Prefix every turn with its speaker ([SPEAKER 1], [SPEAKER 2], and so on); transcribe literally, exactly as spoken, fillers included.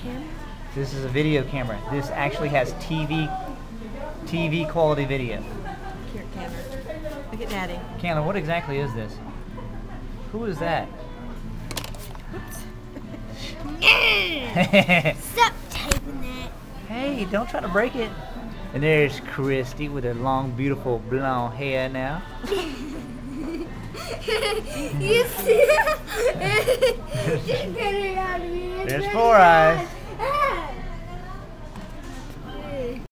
[SPEAKER 1] camera?
[SPEAKER 2] This is a video camera. This actually has T V, T V quality video.
[SPEAKER 1] Here, camera. Look at Daddy.
[SPEAKER 2] Candler, what exactly is this? Who is that?
[SPEAKER 3] Stop taping that.
[SPEAKER 2] Hey, don't try to break it. And there's Christy with her long, beautiful blonde hair now.
[SPEAKER 3] You see?
[SPEAKER 2] There's Four Eyes.